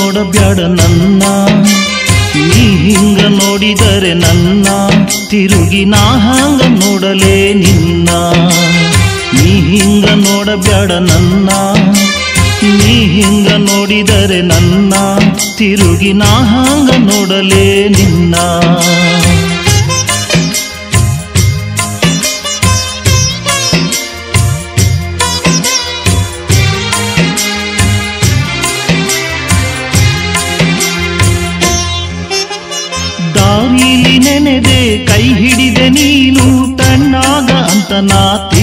ನೋಡಬ್ಯಾಡ ನನ್ನ, ನೀ ಹಿಂಗ ನೋಡಿದರೆ ನನ್ನ, ತಿರುಗಿ ನಾ ಹಂಗ ನೋಡಲೇ ನಿನ್ನ. ನೀ ಹಿಂಗ ನೋಡಬ್ಯಾಡ ನನ್ನ, ನೀ ಹಿಂಗ ನೋಡಿದರೆ ನನ್ನ, ತಿರುಗಿ ನಾ ಹಂಗ ನೋಡಲೇ ನಿನ್ನ. ದಾರಿಲಿ ನೆನೆದೆ ಕೈ ಹಿಡಿದೆ ನೀನು ತಣ್ಣಾಗ ಅಂತ ನಾ